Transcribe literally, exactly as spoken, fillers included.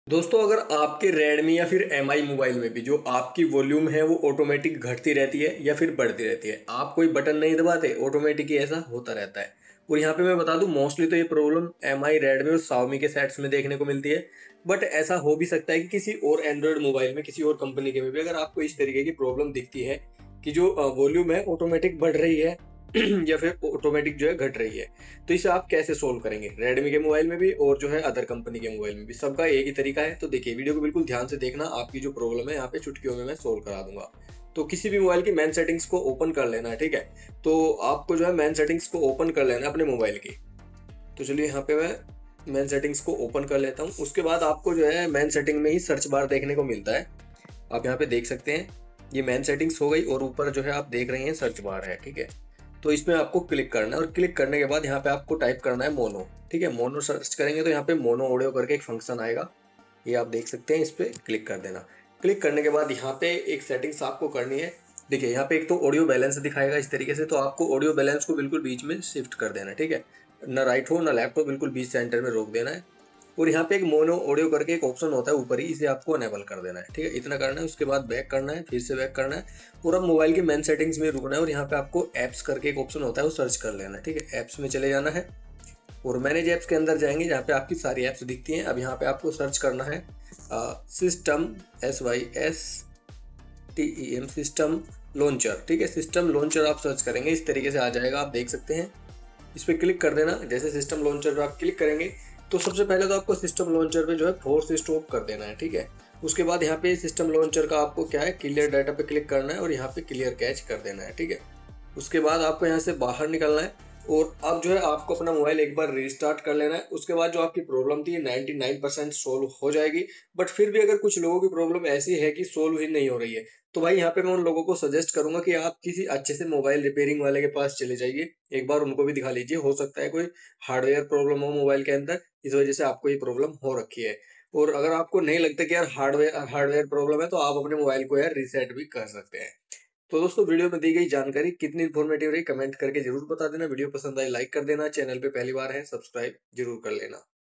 दोस्तों, अगर आपके रेडमी या फिर एम आई मोबाइल में भी जो आपकी वॉल्यूम है वो ऑटोमेटिक घटती रहती है या फिर बढ़ती रहती है, आप कोई बटन नहीं दबाते, ऑटोमेटिक ही ऐसा होता रहता है। और यहाँ पे मैं बता दूं, मोस्टली तो ये प्रॉब्लम एम आई, रेडमी और शाओमी के सेट्स में देखने को मिलती है। बट ऐसा हो भी सकता है कि किसी और एंड्रॉयड मोबाइल में, किसी और कंपनी के में भी अगर आपको इस तरीके की प्रॉब्लम दिखती है कि जो वॉल्यूम है ऑटोमेटिक बढ़ रही है या फिर ऑटोमेटिक जो है घट रही है, तो इसे आप कैसे सोल्व करेंगे रेडमी के मोबाइल में भी और जो है अदर कंपनी के मोबाइल में भी। सबका एक ही तरीका है। तो देखिए, वीडियो को बिल्कुल ध्यान से देखना, आपकी जो प्रॉब्लम है यहाँ पे चुटकियों में मैं सोल्व करा दूंगा। तो किसी भी मोबाइल की मेन सेटिंग्स को ओपन कर लेना है, ठीक है। तो आपको जो है मेन सेटिंग्स को ओपन कर लेना है अपने मोबाइल की। तो चलिए, यहाँ पे मैं मेन सेटिंग्स को ओपन कर लेता हूँ। उसके बाद आपको जो है मेन सेटिंग में ही सर्च बार देखने को मिलता है। आप यहाँ पे देख सकते हैं, ये मेन सेटिंग्स हो गई और ऊपर जो है आप देख रहे हैं सर्च बार है, ठीक है। तो इसमें आपको क्लिक करना है और क्लिक करने के बाद यहाँ पे आपको टाइप करना है मोनो, ठीक है। मोनो सर्च करेंगे तो यहाँ पे मोनो ऑडियो करके एक फंक्शन आएगा, ये आप देख सकते हैं। इस पर क्लिक कर देना। क्लिक करने के बाद यहाँ पे एक सेटिंग्स आपको करनी है। देखिए, यहाँ पे एक तो ऑडियो बैलेंस दिखाएगा इस तरीके से, तो आपको ऑडियो बैलेंस को बिल्कुल बीच में शिफ्ट कर देना है, ठीक है। ना राइट हो ना लेफ्ट हो, बिल्कुल बीच सेंटर में रोक देना है। और यहाँ पे एक मोनो ऑडियो करके एक ऑप्शन होता है ऊपर ही, इसे आपको अनेबल कर देना है, ठीक है। इतना करना है, उसके बाद बैक करना है, फिर से बैक करना है और अब मोबाइल की मेन सेटिंग्स में रुकना है। और यहाँ पे आपको ऐप्स करके एक ऑप्शन होता है, वो सर्च कर लेना है, ठीक है। ऐप्स में चले जाना है और मैनेज ऐप्स के अंदर जाएंगे, जहाँ पे आपकी सारी ऐप्स दिखती हैं। अब यहाँ पे आपको सर्च करना है system, S Y S T E M, system launcher, ठीक है। सिस्टम लॉन्चर आप सर्च करेंगे, इस तरीके से आ जाएगा, आप देख सकते हैं। इस पर क्लिक कर देना। जैसे सिस्टम लॉन्चर पर आप क्लिक करेंगे तो सबसे पहले तो आपको सिस्टम लॉन्चर पे जो है फोर्स स्टॉप कर देना है, ठीक है। उसके बाद यहाँ पे सिस्टम लॉन्चर का आपको क्या है, क्लियर डाटा पे क्लिक करना है और यहाँ पे क्लियर कैच कर देना है, ठीक है। उसके बाद आपको यहाँ से बाहर निकलना है और अब जो है आपको अपना मोबाइल एक बार रीस्टार्ट कर लेना है। उसके बाद जो आपकी प्रॉब्लम थी नाइन्टी नाइन परसेंट सोल्व हो जाएगी। बट फिर भी अगर कुछ लोगों की प्रॉब्लम ऐसी है कि सोल्व ही नहीं हो रही है, तो भाई यहाँ पे मैं उन लोगों को सजेस्ट करूंगा कि आप किसी अच्छे से मोबाइल रिपेयरिंग वाले के पास चले जाइए, एक बार उनको भी दिखा लीजिए। हो सकता है कोई हार्डवेयर प्रॉब्लम हो मोबाइल के अंदर, इस वजह से आपको ये प्रॉब्लम हो रखी है। और अगर आपको नहीं लगता कि यार हार्डवेयर हार्डवेयर प्रॉब्लम है, तो आप अपने मोबाइल को यार रीसेट भी कर सकते हैं। तो दोस्तों, वीडियो में दी गई जानकारी कितनी इन्फॉर्मेटिव रही कमेंट करके जरूर बता देना। वीडियो पसंद आई लाइक कर देना, चैनल पे पहली बार है सब्सक्राइब जरूर कर लेना।